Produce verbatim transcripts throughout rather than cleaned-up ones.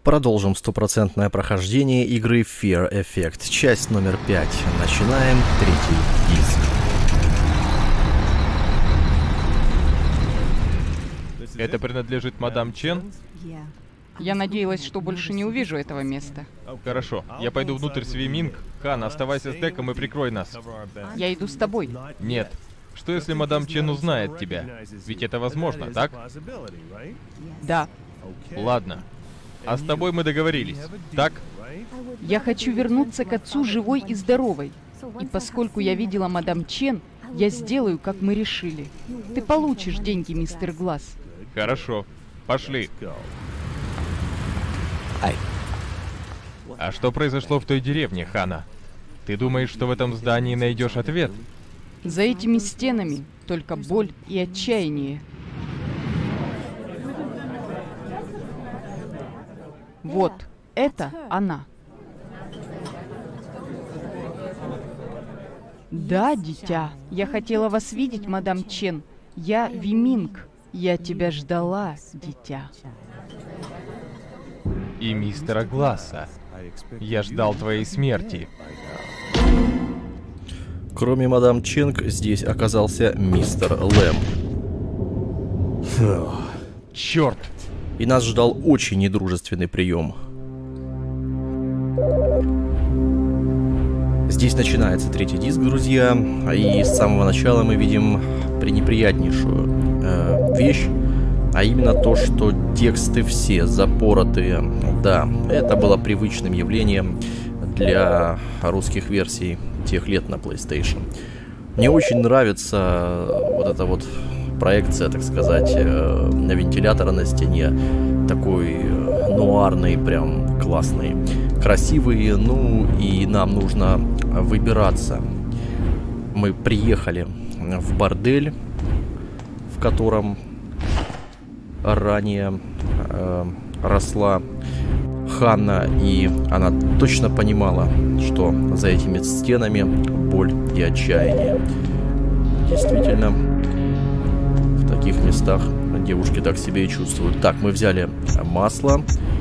Продолжим стопроцентное прохождение игры Fear Effect, часть номер пять. Начинаем третий диск. Это принадлежит мадам Чен? Я надеялась, что больше не увижу этого места. Хорошо, я пойду внутрь с Виминг. Хан, оставайся с Деком и прикрой нас. Я иду с тобой. Нет. Что если мадам Чен узнает тебя? Ведь это возможно, так? Да. Ладно. А с тобой мы договорились, так? Я хочу вернуться к отцу живой и здоровой. И поскольку я видела мадам Чен, я сделаю, как мы решили. Ты получишь деньги, мистер Глаз. Хорошо. Пошли. Ай. А что произошло в той деревне, Хана? Ты думаешь, что в этом здании найдешь ответ? За этими стенами только боль и отчаяние. Вот, это она. Да, дитя, я хотела вас видеть, мадам Чен. Я Виминг. Я тебя ждала, дитя. И мистера Гласса. Я ждал твоей смерти. Кроме мадам Ченг, здесь оказался мистер Лэм. Черт! И нас ждал очень недружественный прием. Здесь начинается третий диск, друзья. И с самого начала мы видим пренеприятнейшую э, вещь. А именно то, что тексты все запоротые. Да, это было привычным явлением для русских версий тех лет на PlayStation. Мне очень нравится вот эта вот проекция, так сказать, на вентилятора на стене. Такой нуарный, прям классный. Красивый, ну и нам нужно выбираться. Мы приехали в бордель, в котором ранее э, росла Ханна, и она точно понимала, что за этими стенами боль и отчаяние. Действительно, в таких местах девушки так себя и чувствуют. Так, мы взяли масло.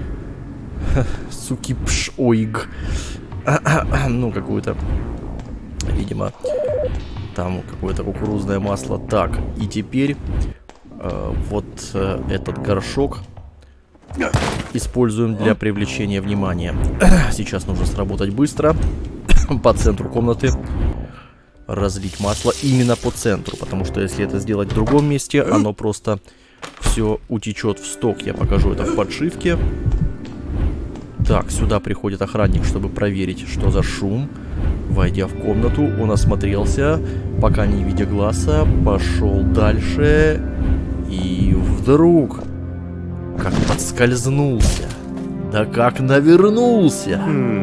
Суки пш ойг. Ну, какую-то, видимо, там какое-то кукурузное масло. Так, и теперь э, вот э, этот горшок используем для привлечения внимания. Сейчас нужно сработать быстро. По центру комнаты разлить масло именно по центру, потому что если это сделать в другом месте, оно просто все утечет в сток. Я покажу это в подшивке. Так, сюда приходит охранник, чтобы проверить, что за шум. Войдя в комнату, он осмотрелся, пока не видя глаза, пошел дальше и вдруг как подскользнулся. Да как навернулся.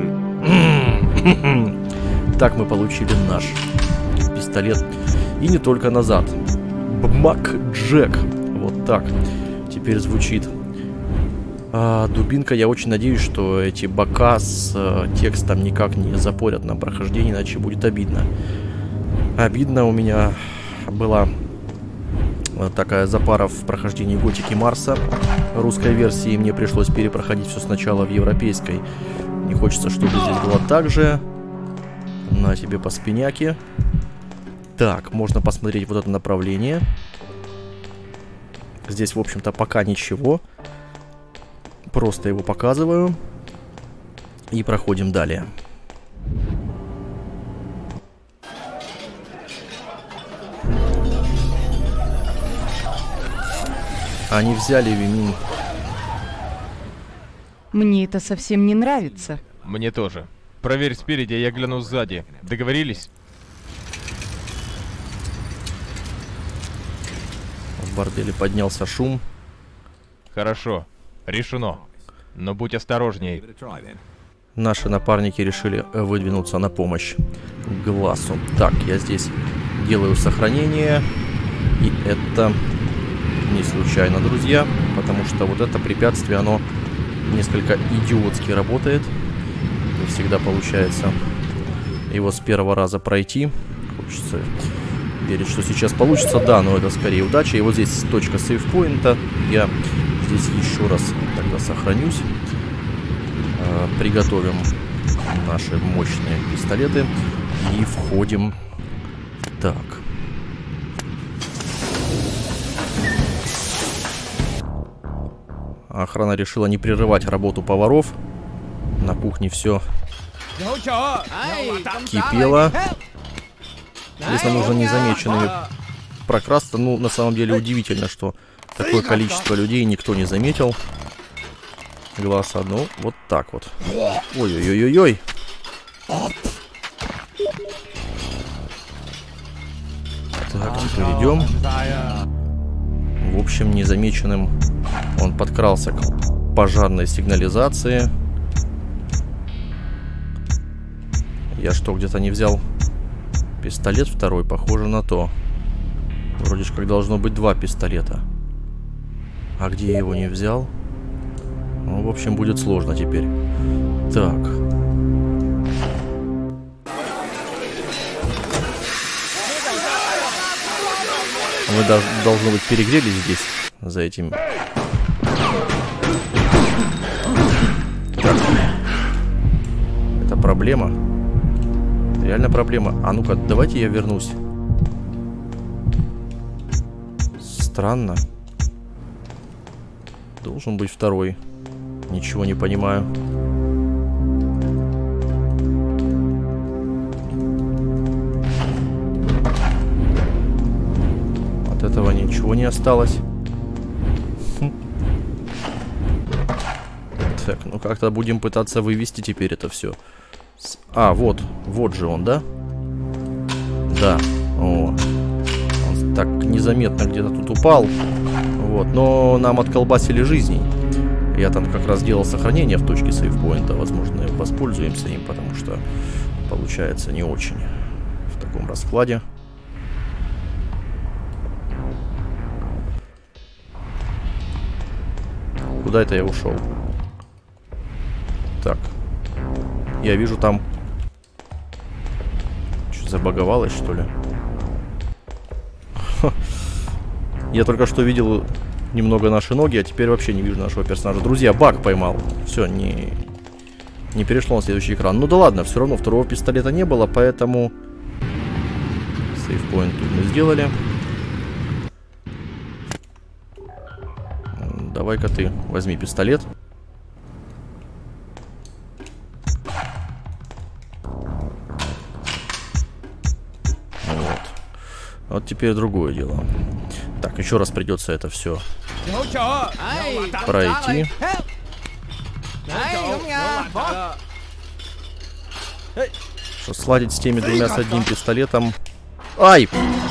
Так мы получили наш пистолет. И не только назад. Бмак Джек. Вот так. Теперь звучит а, дубинка. Я очень надеюсь, что эти бока с а, текстом никак не запорят нам прохождение, иначе будет обидно. Обидно. У меня была такая запара в прохождении Готики Марса. Русской версии мне пришлось перепроходить все сначала в европейской. Не хочется, чтобы здесь было так же. На тебе по спиняке. Так, можно посмотреть вот это направление. Здесь, в общем-то, пока ничего. Просто его показываю. И проходим далее. Они взяли Вимин. Мне это совсем не нравится. Мне тоже. Проверь спереди, а я гляну сзади. Договорились? В борделе поднялся шум. Хорошо. Решено. Но будь осторожней. Наши напарники решили выдвинуться на помощь Глассу. Так, я здесь делаю сохранение. И это не случайно, друзья. Потому что вот это препятствие, оно несколько идиотски работает. Не всегда получается его с первого раза пройти. Хочется верить, что сейчас получится. Да, но это скорее удача. И вот здесь точка сейвпоинта. Я здесь еще раз тогда сохранюсь. Э, приготовим наши мощные пистолеты и входим. Так. Охрана решила не прерывать работу поваров. На кухне все кипело. Здесь нам нужно незамеченными прокрасться. Ну, на самом деле удивительно, что такое количество людей никто не заметил. Глаз одну. Вот так вот. Ой-ой-ой-ой-ой. Так, теперь идем. В общем, незамеченным он подкрался к пожарной сигнализации. Я что, где-то не взял пистолет второй? Похоже на то. Вроде же как должно быть два пистолета. А где я его не взял? Ну, в общем, будет сложно теперь. Так. Вы даже, должно быть, перегрелись здесь, за этим. Так. Это проблема. Реально проблема. А ну-ка, давайте я вернусь. Странно. Должен быть второй. Ничего не понимаю. От этого ничего не осталось. Хм. Так, ну как-то будем пытаться вывести теперь это все. А, вот. Вот же он, да? Да. О. Он так незаметно где-то тут упал. Вот. Но нам отколбасили жизней. Я там как раз делал сохранение в точке сейвпоинта. Возможно, воспользуемся им, потому что получается не очень в таком раскладе. Куда это я ушел? Так. Я вижу там... Что, забаговалось, что ли? Я только что видел немного наши ноги, а теперь вообще не вижу нашего персонажа. Друзья, баг поймал. Все, не... Не перешло на следующий экран. Ну да ладно, все равно второго пистолета не было, поэтому... Сейвпоинт тут мы сделали. Давай-ка ты возьми пистолет. Вот. Вот теперь другое дело. Так, еще раз придется это все пройти. Что, сладить с теми двумя с одним пистолетом. Ай!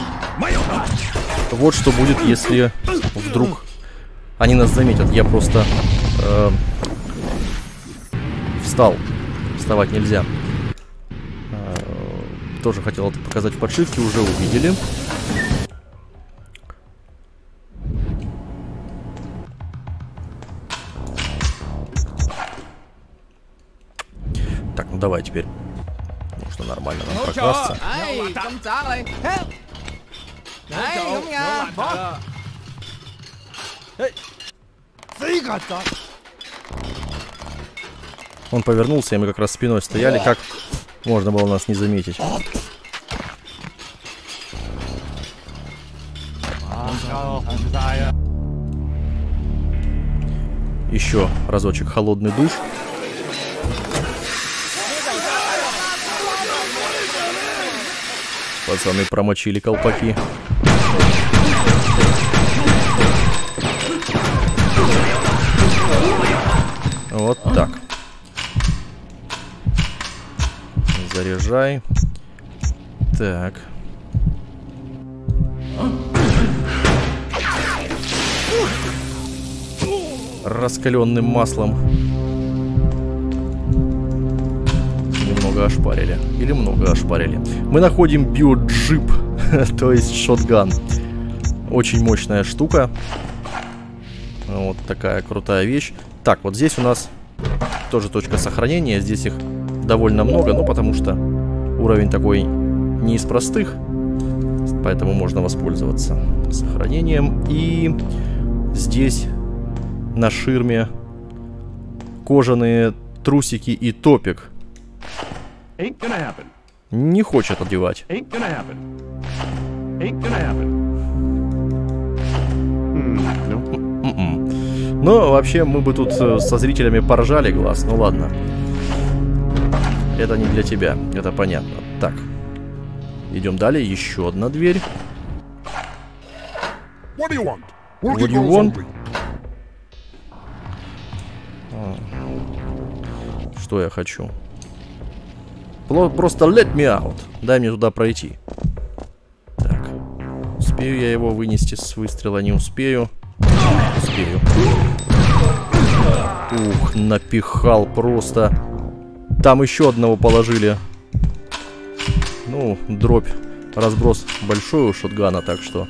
Вот что будет, если вдруг они нас заметят. Я просто э, встал. Вставать нельзя. Э, тоже хотел это показать в подшивке. Уже увидели. Так, ну давай теперь. Можно нормально нам прокрасться. Он повернулся, и мы как раз спиной стояли. Как можно было нас не заметить? Еще разочек холодный душ. Пацаны промочили колпаки. Вот так. Заряжай. Так. Раскаленным маслом. Немного ошпарили. Или много ошпарили. Мы находим биоджип, то есть шотган. Очень мощная штука. Вот такая крутая вещь. Так, вот здесь у нас тоже точка сохранения. Здесь их довольно много, ну потому что уровень такой не из простых. Поэтому можно воспользоваться сохранением. И здесь на ширме кожаные трусики и топик. Не хочет одевать. Но вообще мы бы тут со зрителями поржали глаз. Ну ладно. Это не для тебя, это понятно. Так. Идем далее. Еще одна дверь. What do you want? What do you want? Что я хочу? Просто let me out. Дай мне туда пройти. Так. Успею я его вынести с выстрела? Не успею. Успею. Ух, напихал просто. Там еще одного положили. Ну, дробь. Разброс большой у шотгана, так что...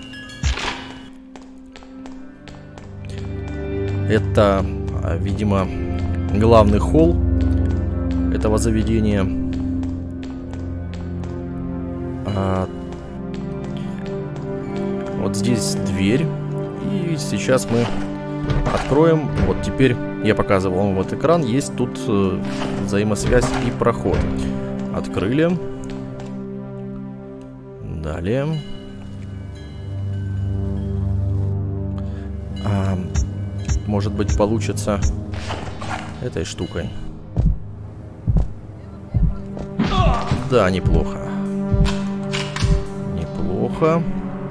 Это, видимо, главный холл этого заведения. А, вот здесь дверь. И сейчас мы откроем. Вот теперь я показывал вам вот экран. Есть тут э, взаимосвязь и проход. Открыли. Далее. А, может быть, получится этой штукой. Да, неплохо. Неплохо.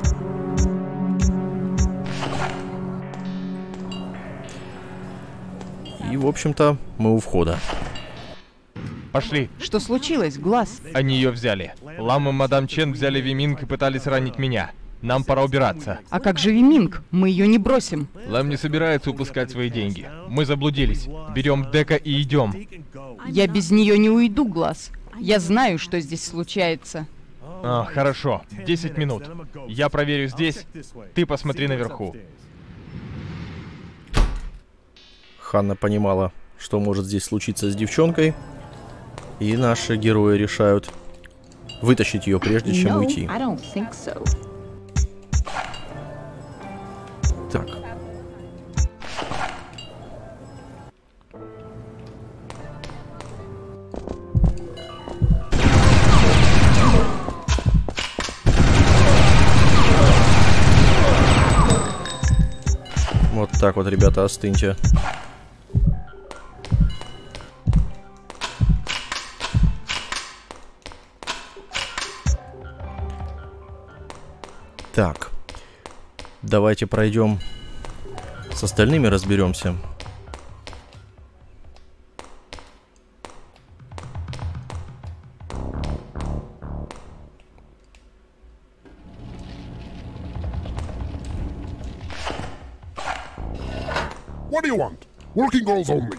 И, в общем-то, мы у входа. Пошли. Что случилось, Глаз? Они ее взяли. Лам и мадам Чен взяли Виминг и пытались ранить меня. Нам пора убираться. А как же Виминг? Мы ее не бросим. Лам не собирается упускать свои деньги. Мы заблудились. Берем Дека и идем. Я без нее не уйду, Глаз. Я знаю, что здесь случается. А, хорошо. Десять минут. Я проверю здесь. Ты посмотри наверху. Ханна понимала, что может здесь случиться с девчонкой. И наши герои решают вытащить ее, прежде чем уйти. Так. Вот так вот, ребята, остыньте. Так, давайте пройдем с остальными, разберемся. What do you want? Working girls only.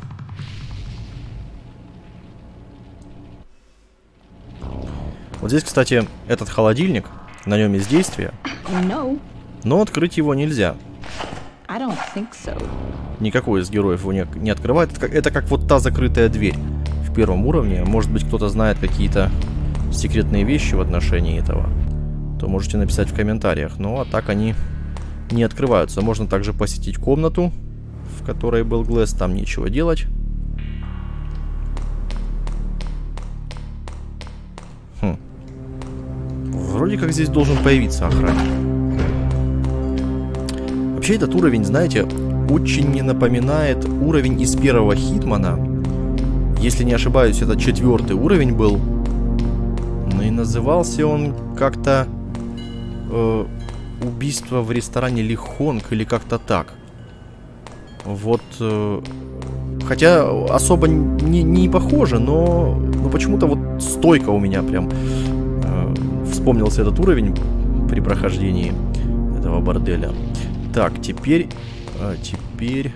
Вот здесь, кстати, этот холодильник. На нем есть действие, No. но открыть его нельзя. I don't think so. Никакой из героев его не, не открывает. Это как, это как вот та закрытая дверь в первом уровне. Может быть, кто-то знает какие-то секретные вещи в отношении этого, то можете написать в комментариях. Ну, а так они не открываются. Можно также посетить комнату, в которой был Глэс. Там нечего делать. Хм. Вроде как здесь должен появиться охранник. Вообще этот уровень, знаете, очень не напоминает уровень из первого Хитмана. Если не ошибаюсь, это четвертый уровень был. Ну и назывался он как-то э, убийство в ресторане Ли Хонг или как-то так. Вот. Э, хотя особо не, не похоже, но, но почему-то вот стойко у меня прям э, вспомнился этот уровень при прохождении этого борделя. Так, теперь... А, теперь...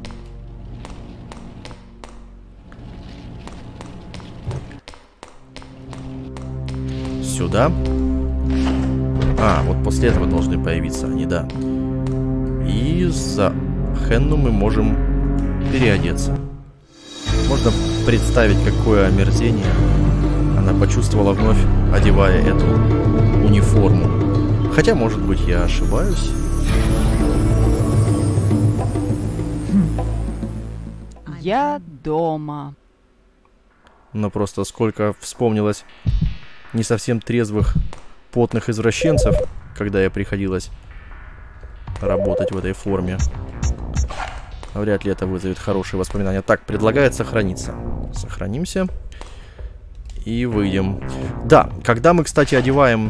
Сюда. А, вот после этого должны появиться они, да. И за Хенну мы можем переодеться. Можно представить, какое омерзение она почувствовала вновь, одевая эту униформу. Хотя, может быть, я ошибаюсь. Я дома. Но просто сколько вспомнилось не совсем трезвых, потных извращенцев, когда я приходилось работать в этой форме. Вряд ли это вызовет хорошие воспоминания. Так, предлагает сохраниться. Сохранимся. И выйдем. Да, когда мы, кстати, одеваем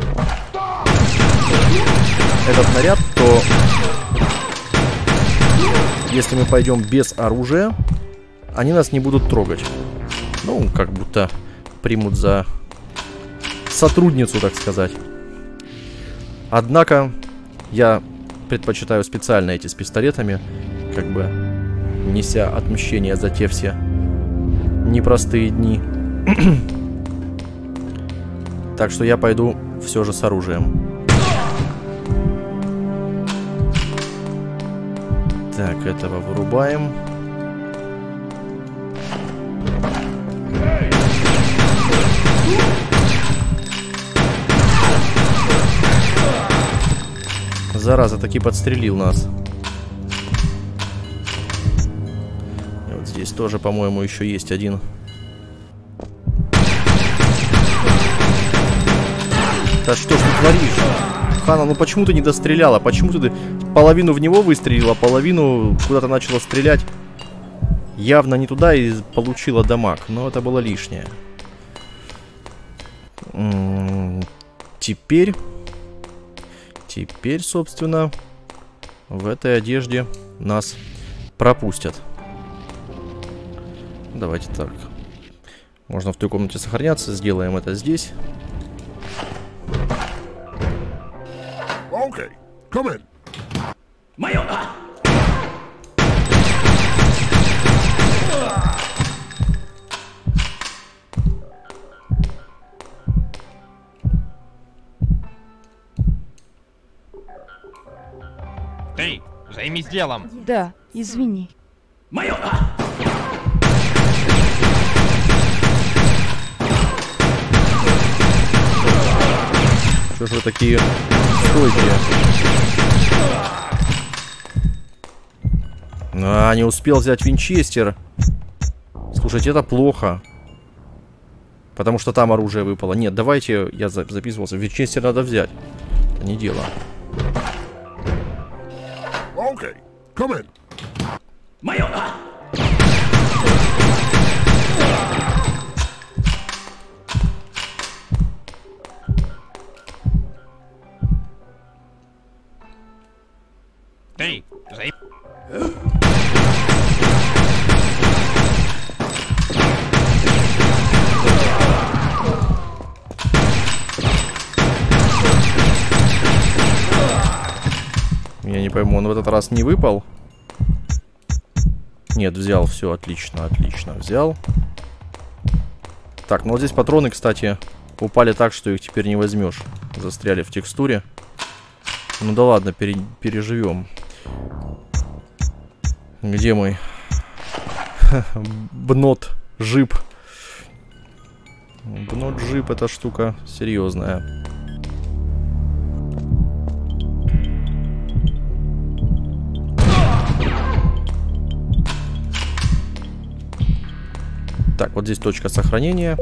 этот наряд, то если мы пойдем без оружия, они нас не будут трогать. Ну, как будто примут за сотрудницу, так сказать. Однако я предпочитаю специально эти с пистолетами, как бы неся отмщение за те все непростые дни. Так что я пойду все же с оружием. Так, этого вырубаем. Зараза, таки подстрелил нас. И вот здесь тоже, по-моему, еще есть один. Да что ж ты творишь? Хана, ну почему ты не достреляла? Почему ты половину в него выстрелила, половину куда-то начала стрелять? Явно не туда и получила дамаг, но это было лишнее. М-м- теперь... Теперь, собственно, в этой одежде нас пропустят. Давайте так. Можно в той комнате сохраняться. Сделаем это здесь. Okay, come in. Ты, займись делом. Да, извини. Что ж вы такие стойкие? А, не успел взять винчестер. Слушайте, это плохо. Потому что там оружие выпало. Нет, давайте, я записывался. Винчестер надо взять. Это не дело. Okay, come in. Ты, займи. Я не пойму, он в этот раз не выпал? Нет, взял, все, отлично, отлично, взял. Так, ну вот здесь патроны, кстати, упали так, что их теперь не возьмешь. Застряли в текстуре. Ну да ладно, пере переживем. Где мой бнот жип? Бнот жип, эта штука серьезная. Так, вот здесь точка сохранения.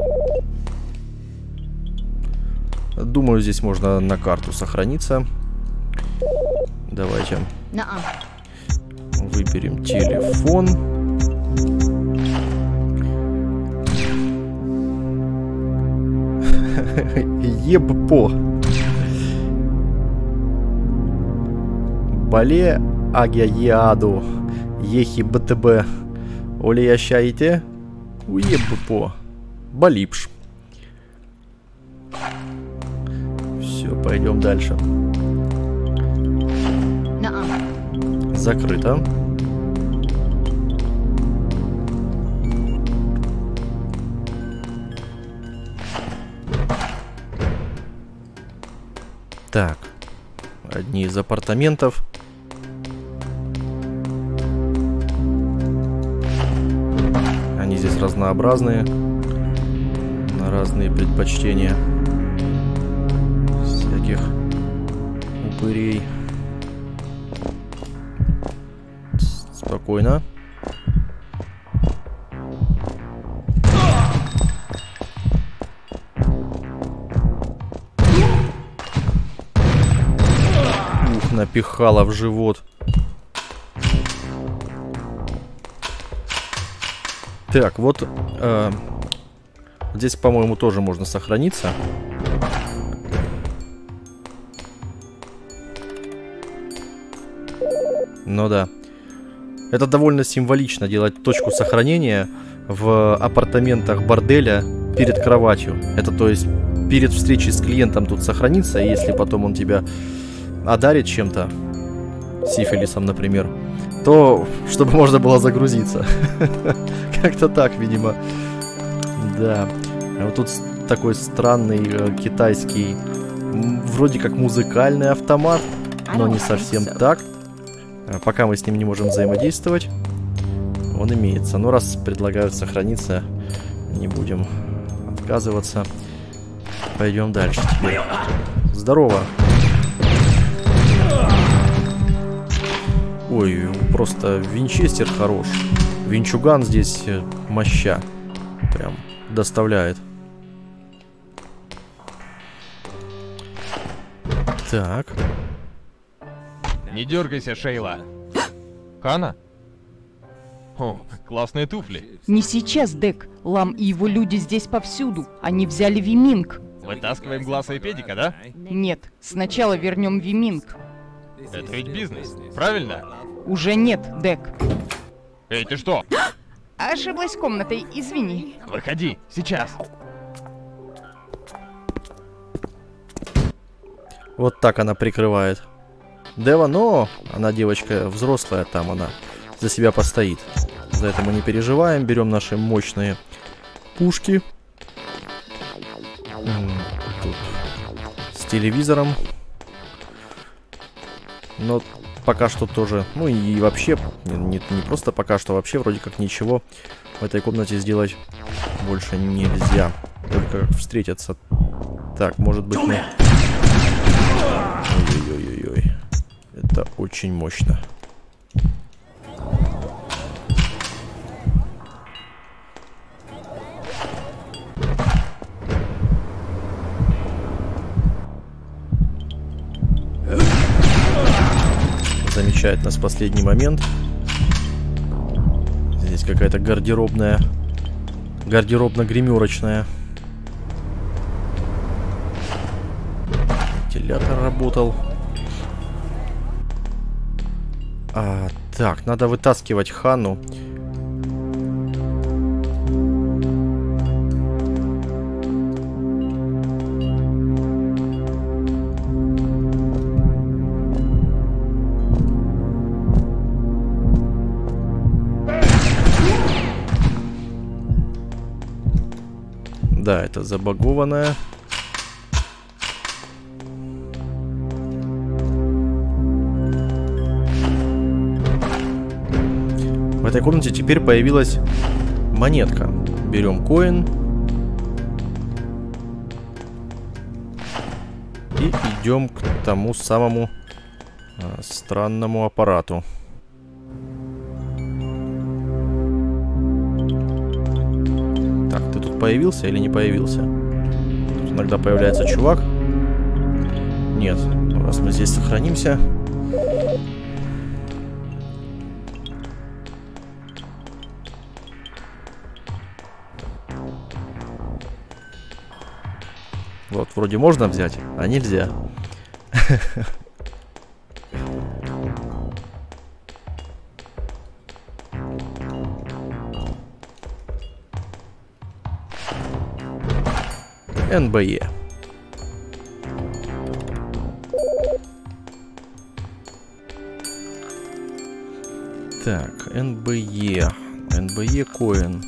Думаю, здесь можно на карту сохраниться. Давайте выберем телефон. Ебпо. Бале агяяду. Ехи БТБ. Оли ящаете? Уебпо. Балипш. Все, пойдем дальше. Закрыто. Так. Одни из апартаментов. Они здесь разнообразные. На разные предпочтения. Всяких упырей. Спокойно. напихала в живот. Так, вот э, здесь, по-моему, тоже можно сохраниться. Ну да. Это довольно символично делать точку сохранения в апартаментах борделя перед кроватью. Это, то есть, перед встречей с клиентом тут сохраниться, и если потом он тебя одарит чем-то, сифилисом, например, то чтобы можно было загрузиться. Как-то так, видимо. Да. А вот тут такой странный э, китайский, вроде как музыкальный автомат, но не совсем так. А пока мы с ним не можем взаимодействовать, он имеется. Но раз предлагают сохраниться, не будем отказываться. Пойдем дальше теперь. Здорово. Ой, просто винчестер хорош. Винчуган здесь моща. Прям доставляет. Так. Не дергайся, Шейла. Хана? О, классные туфли. Не сейчас, Дек. Лам и его люди здесь повсюду. Они взяли Виминг. Вытаскиваем Гласа и Педика, да? Нет, сначала вернем Виминг. Это ведь бизнес, правильно? Уже нет, Дек. Эй, ты что? Ошиблась комнатой, извини. Выходи, сейчас. Вот так она прикрывает Дева, но она девочка взрослая, там она за себя постоит. За это мы не переживаем. Берем наши мощные пушки. Тут с телевизором. Но пока что тоже, ну и вообще, не, не просто пока что, вообще вроде как ничего в этой комнате сделать больше нельзя. Только как встретиться. Так, может быть мы... Ой-ой-ой-ой. Это очень мощно. Замечает нас в последний момент. Здесь какая-то гардеробная, гардеробно-гримерочная. Вентилятор работал. А, так, надо вытаскивать Хану. Да, это забагованная. В этой комнате теперь появилась монетка. Берем коин. И идем к тому самому а, странному аппарату. Так, ты тут появился или не появился? Тут иногда появляется чувак. Нет, раз мы здесь сохранимся. Вот, вроде можно взять, а нельзя. эн бэ е. Так, эн бэ е. эн бэ е коин.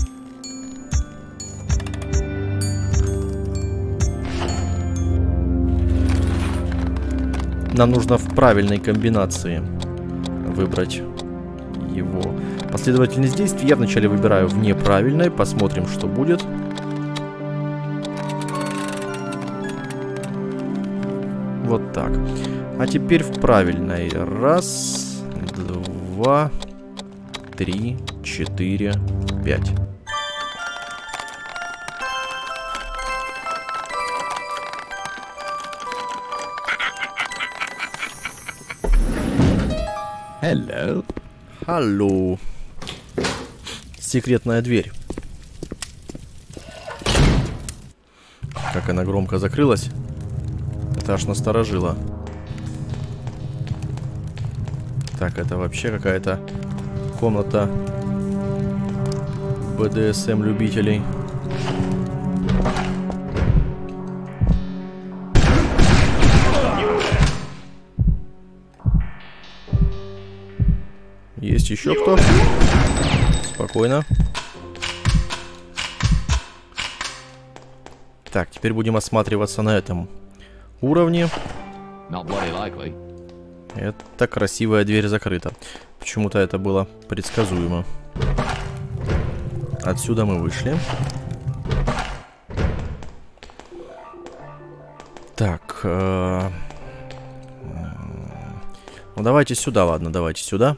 Нам нужно в правильной комбинации выбрать его. Последовательность действий я вначале выбираю в неправильной. Посмотрим, что будет. Вот так. А теперь в правильной. Раз, два, три, четыре, пять. Hello. Алло. Секретная дверь. Как она громко закрылась. Это аж насторожило. Так, это вообще какая-то комната бэ дэ эс эм любителей. Есть еще кто? Спокойно. Так, теперь будем осматриваться на этом уровне. Эта красивая дверь закрыта. Почему-то это было предсказуемо. Отсюда мы вышли. Так. Э ну давайте сюда, ладно, давайте сюда.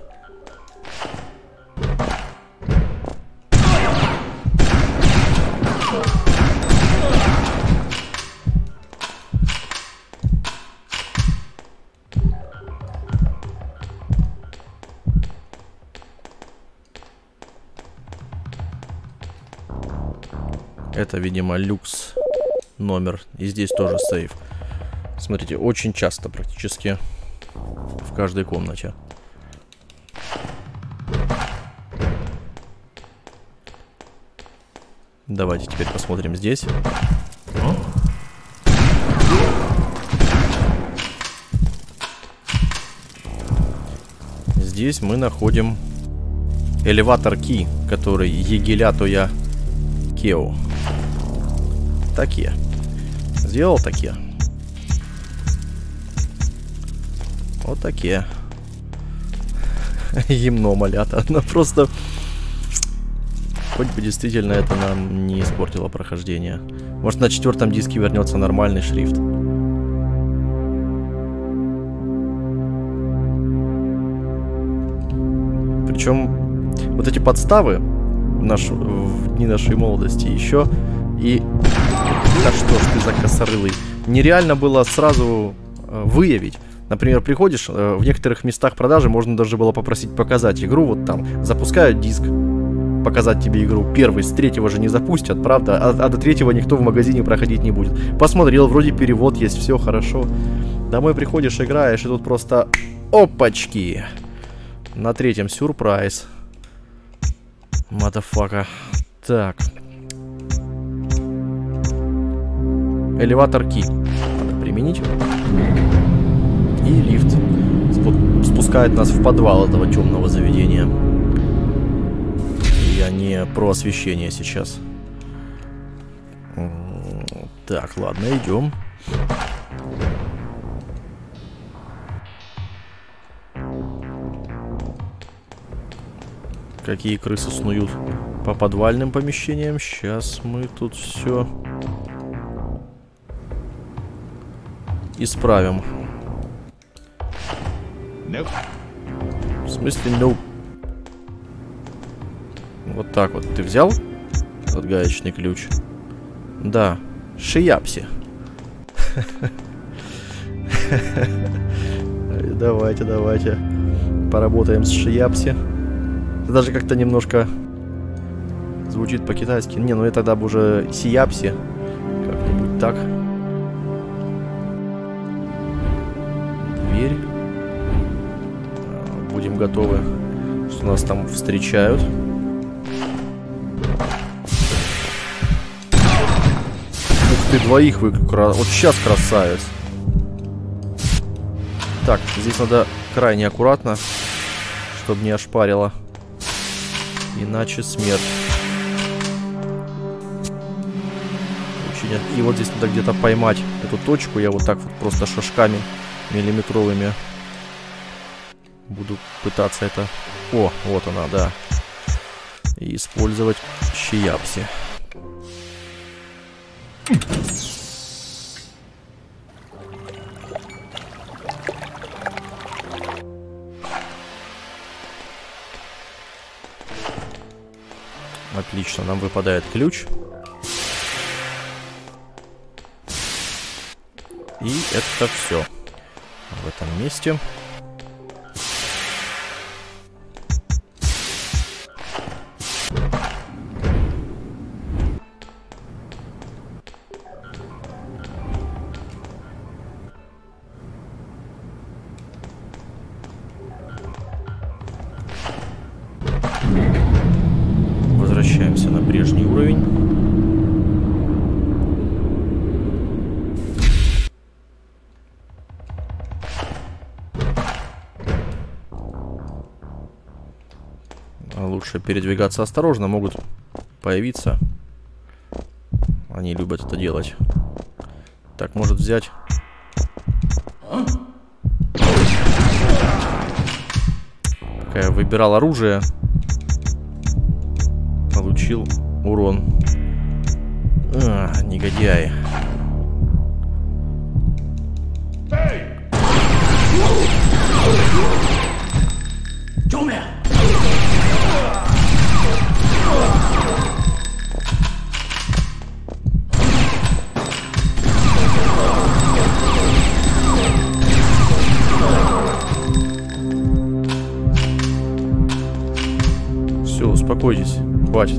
Это, видимо, люкс номер. И здесь тоже сейф. Смотрите, очень часто, практически в каждой комнате. Давайте теперь посмотрим здесь. Здесь мы находим элеватор ки, который Егелятоя Кео. Такие. Сделал такие. Вот такие. Гимно малята. Она просто... Хоть бы действительно это нам не испортило прохождение. Может, на четвертом диске вернется нормальный шрифт. Причем вот эти подставы наш, в дни нашей молодости еще и... Да что ж ты за косорылый. Нереально было сразу э, выявить. Например, приходишь, э, в некоторых местах продажи можно даже было попросить показать игру. Вот там запускают диск, показать тебе игру. Первый, с третьего же не запустят, правда? А, а до третьего никто в магазине проходить не будет. Посмотрел, вроде перевод есть, все хорошо. Домой приходишь, играешь, и тут просто... Опачки! На третьем сюрприз. Мадафака. Так. Элеватор ки надо применить. И лифт спускает нас в подвал этого темного заведения. Я не про освещение сейчас. Так, ладно, идем. Какие крысы снуют по подвальным помещениям. Сейчас мы тут все исправим. Nope. В смысле, no. Вот так вот. Ты взял этот гаечный ключ? Да. Шияпси. Давайте, давайте. Поработаем с Шияпси. Это даже как-то немножко звучит по-китайски. Не, ну это тогда бы уже Сияпси. Как-нибудь так. Дверь. Будем готовы, что нас там встречают. Ух ты, двоих вы... Вот сейчас красавец. Так, здесь надо крайне аккуратно, чтобы не ошпарило. Иначе смерть. Очень... И вот здесь надо где-то поймать эту точку. Я вот так вот просто шажками миллиметровыми буду пытаться это... О, вот она, да. И использовать Шияпси. Отлично, нам выпадает ключ. И это все в этом месте. Лучше передвигаться осторожно, могут появиться. Они любят это делать. Так, может взять. Пока я выбирал оружие, получил урон. А, негодяи. Все, успокойтесь, хватит.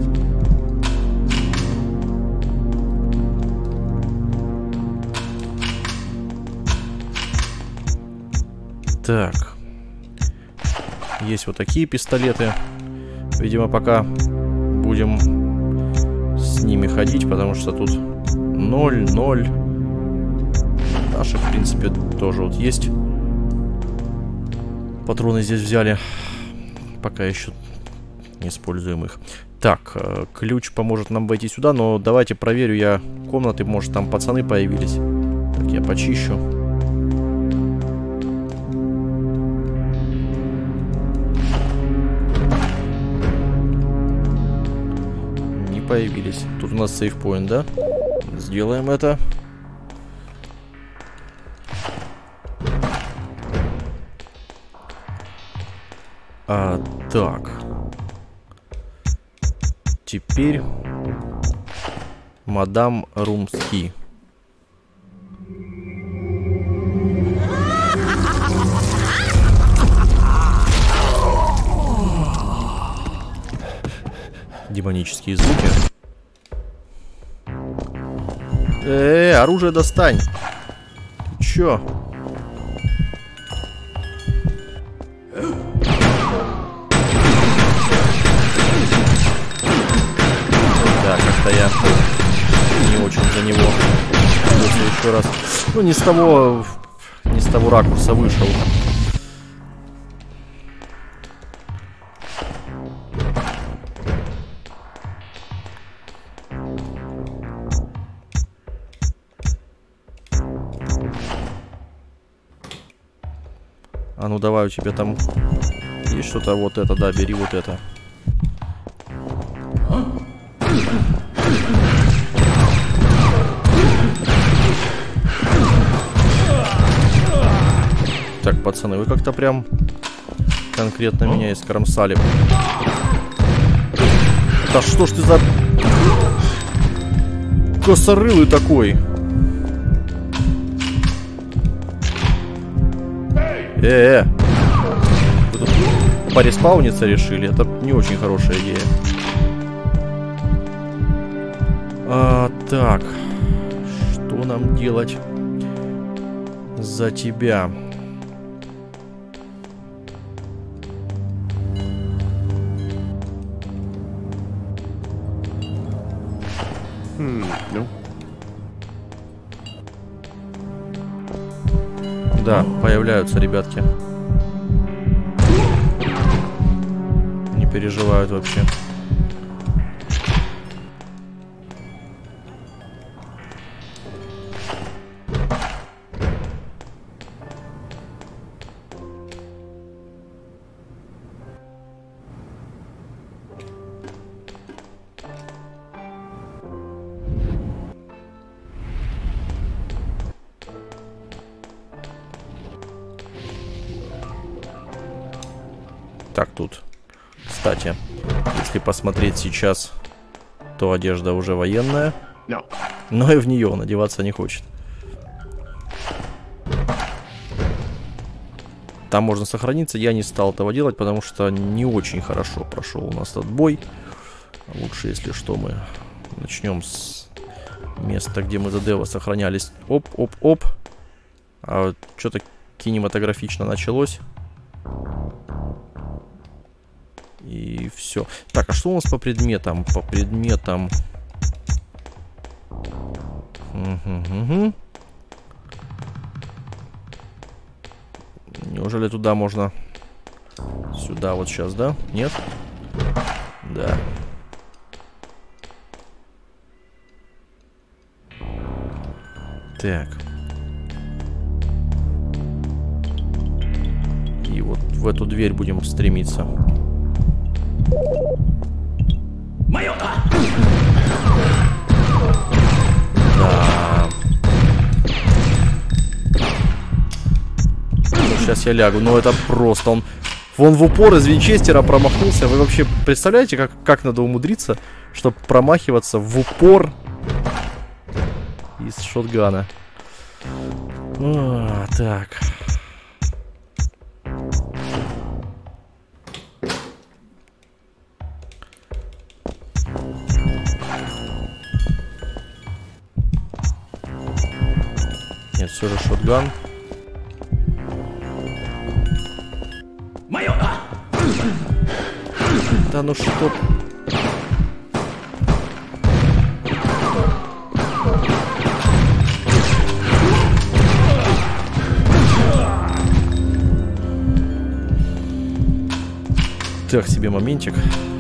Так. Есть вот такие пистолеты. Видимо, пока будем с ними ходить, потому что тут ноль, ноль. Наши, в принципе, тоже вот есть. Патроны здесь взяли. Пока еще не используем их. Так, ключ поможет нам войти сюда, но давайте проверю я комнаты. Может, там пацаны появились. Так, я почищу. Появились. Тут у нас сейфпоинт, да? Сделаем это. А, так. Теперь мадам Румски. Демонические звуки. Э, -э оружие достань. Ты чё? Да, как-то я не очень за него. Если еще раз. Ну, не с того, не с того ракурса вышел. А ну давай, у тебя там есть что-то, вот это, да, бери вот это. Так, пацаны, вы как-то прям конкретно меня искромсали. Да что ж ты за косорылый такой? Э-э, вы тут пореспауниться решили? Это не очень хорошая идея. А, так, что нам делать за тебя? Hmm, no. Да, появляются ребятки. Не переживают вообще. Так, тут, кстати, если посмотреть сейчас, то одежда уже военная, No. но и в нее он одеваться не хочет. Там можно сохраниться, я не стал этого делать, потому что не очень хорошо прошел у нас этот бой. Лучше, если что, мы начнем с места, где мы за Дева сохранялись. Оп, оп, оп. А вот что-то кинематографично началось. И все. Так, а что у нас по предметам? По предметам. Угу-угу. Неужели туда можно? Сюда вот сейчас, да? Нет? Да. Так. И вот в эту дверь будем стремиться. Да. Сейчас я лягу, но это просто он... Вон в упор из винчестера промахнулся. Вы вообще представляете, как, как надо умудриться, чтобы промахиваться в упор из шотгана? А, так. Нет, все же шотган. Да ну что? Так себе моментик.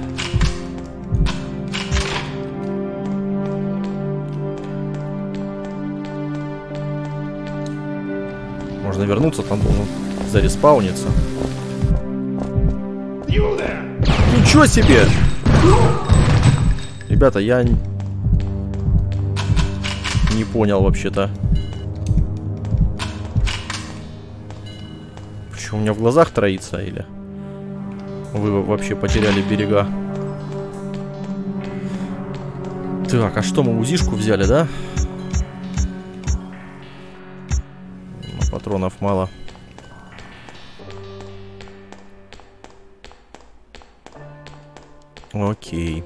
Можно вернуться, там должен зареспауниться. Ничего себе! Ребята, я не понял вообще-то. Почему у меня в глазах троится, или вы вообще потеряли берега? Так, а что, мы УЗИшку взяли, да? Патронов мало. Окей.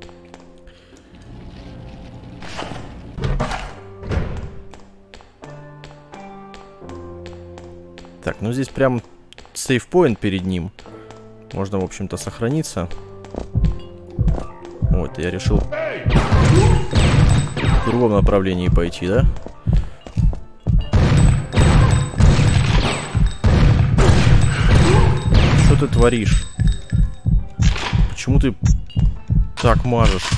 Так, ну здесь прям сейфпоинт перед ним. Можно, в общем-то, сохраниться. Вот, я решил в другом направлении пойти, да? Что ты творишь? Почему ты так мажешь?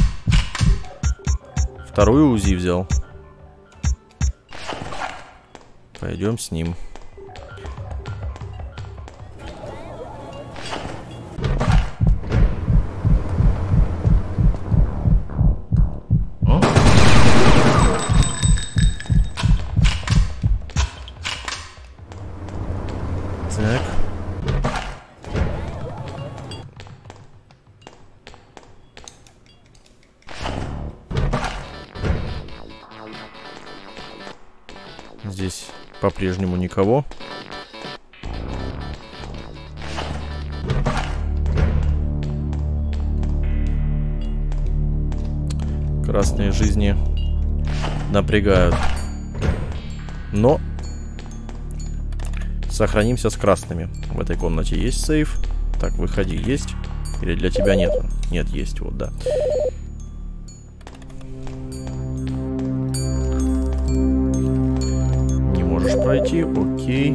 Вторую УЗИ взял. Пойдем с ним. Так. Здесь по-прежнему никого. Красные жизни напрягают. Но сохранимся с красными. В этой комнате есть сейф. Так, выходи, есть? Или для тебя нет? Нет, есть, вот, да. Не можешь пройти, окей.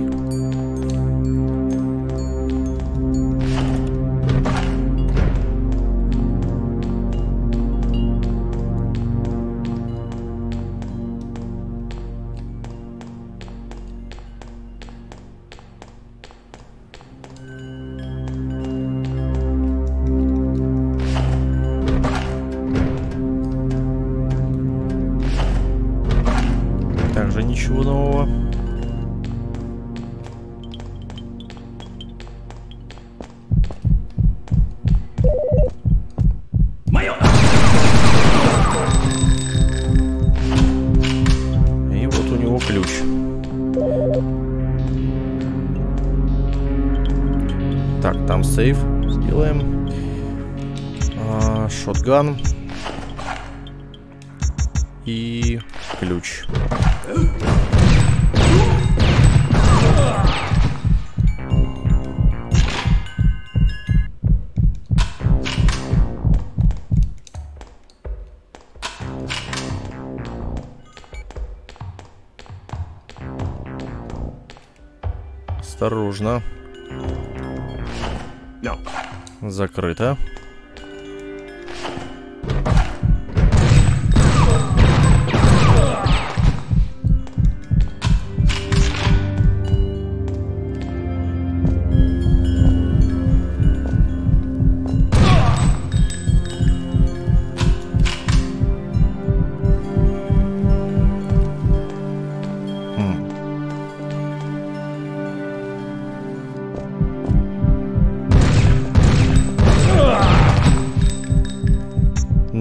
Также ничего нового. И вот у него ключ. Так, там сейф. Сделаем. А, шотган. И ключ. Осторожно. No. Закрыто.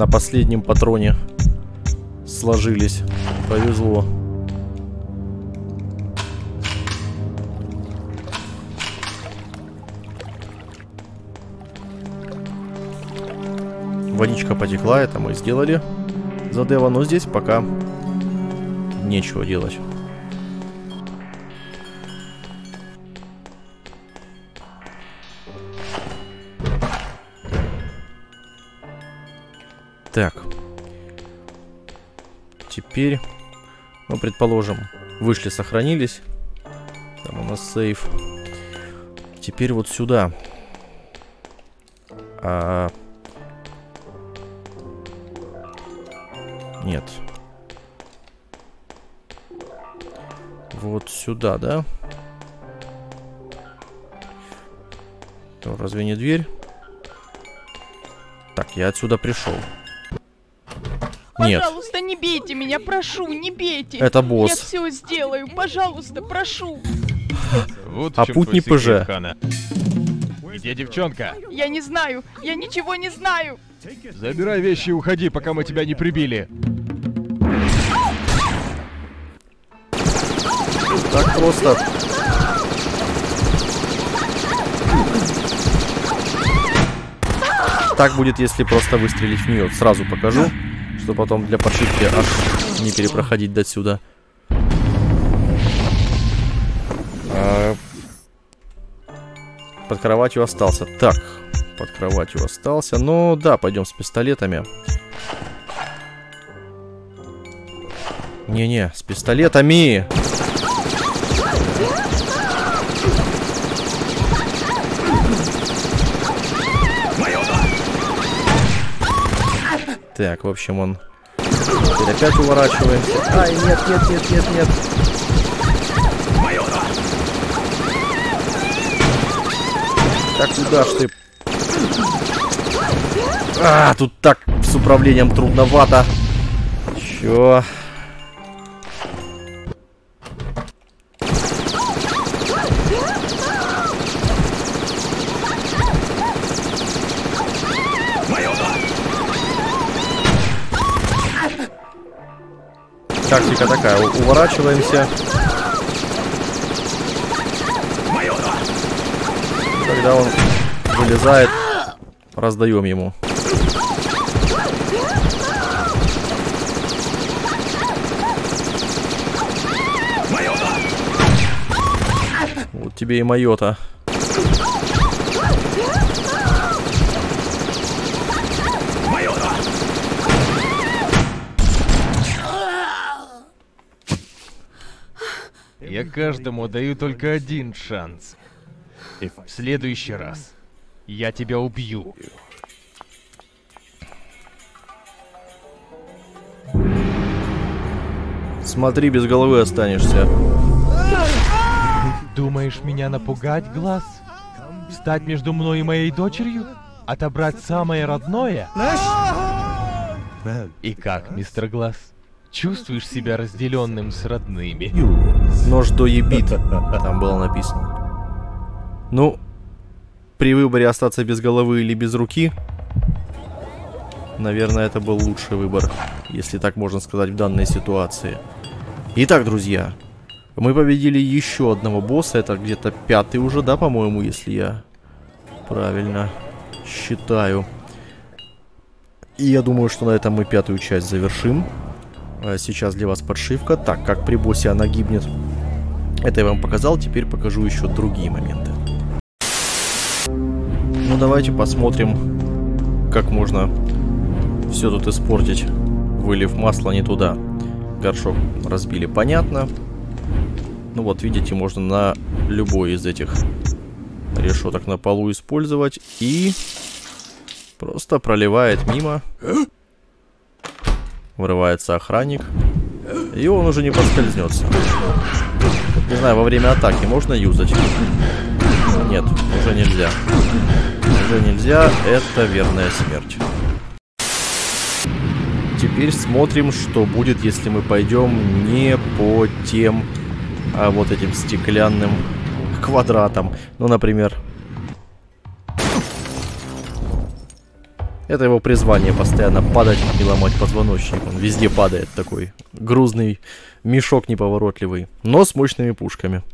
на последнем патроне сложились. Повезло. Водичка потекла, это мы сделали за Дева, но здесь пока нечего делать. Так. Теперь, ну, предположим, вышли, сохранились. Там у нас сейф. Теперь вот сюда. А... Нет. Вот сюда, да? То разве не дверь? Так, я отсюда пришел. Нет. Пожалуйста, не бейте меня, прошу, не бейте. Это босс. Я все сделаю, пожалуйста, прошу. Вот а путь не ПЖ. Где девчонка? Я не знаю, я ничего не знаю. Забирай вещи и уходи, пока мы тебя не прибили. Так просто. Так будет, если просто выстрелить в нее. Сразу покажу, что потом для подшивки аж не перепроходить до сюда. А... Под кроватью остался. Так, под кроватью остался. Ну да, пойдем с пистолетами. Не-не, с пистолетами. Так, в общем, он... Теперь опять уворачиваемся. Ай, нет, нет, нет, нет, нет. Так, куда ж ты? А, тут так с управлением трудновато. Чё? Тактика такая, уворачиваемся. Когда он вылезает, раздаем ему. Вот тебе и майота. Я каждому даю только один шанс. И в следующий раз я тебя убью. Смотри, без головы останешься. Думаешь меня напугать, Глаз? Встать между мной и моей дочерью? Отобрать самое родное? И как, мистер Глаз? Чувствуешь себя разделенным с родными? Нож до ебит, там было написано. Ну, при выборе остаться без головы или без руки, наверное, это был лучший выбор, если так можно сказать, в данной ситуации. Итак, друзья, мы победили еще одного босса, это где-то пятый уже, да, по-моему, если я правильно считаю. И я думаю, что на этом мы пятую часть завершим. Сейчас для вас подшивка. Так, как при боссе она гибнет, это я вам показал, теперь покажу еще другие моменты. Ну, давайте посмотрим, как можно все тут испортить, вылив масло не туда. Горшок разбили, понятно. Ну вот, видите, можно на любой из этих решеток на полу использовать. И просто проливает мимо. Врывается охранник. И он уже не поскользнется. Не знаю, во время атаки можно юзать? Нет, уже нельзя. Уже нельзя, это верная смерть. Теперь смотрим, что будет, если мы пойдем не по тем, а вот этим стеклянным квадратам. Ну, например... Это его призвание, постоянно падать и ломать позвоночник. Он везде падает, такой грузный мешок неповоротливый, но с мощными пушками.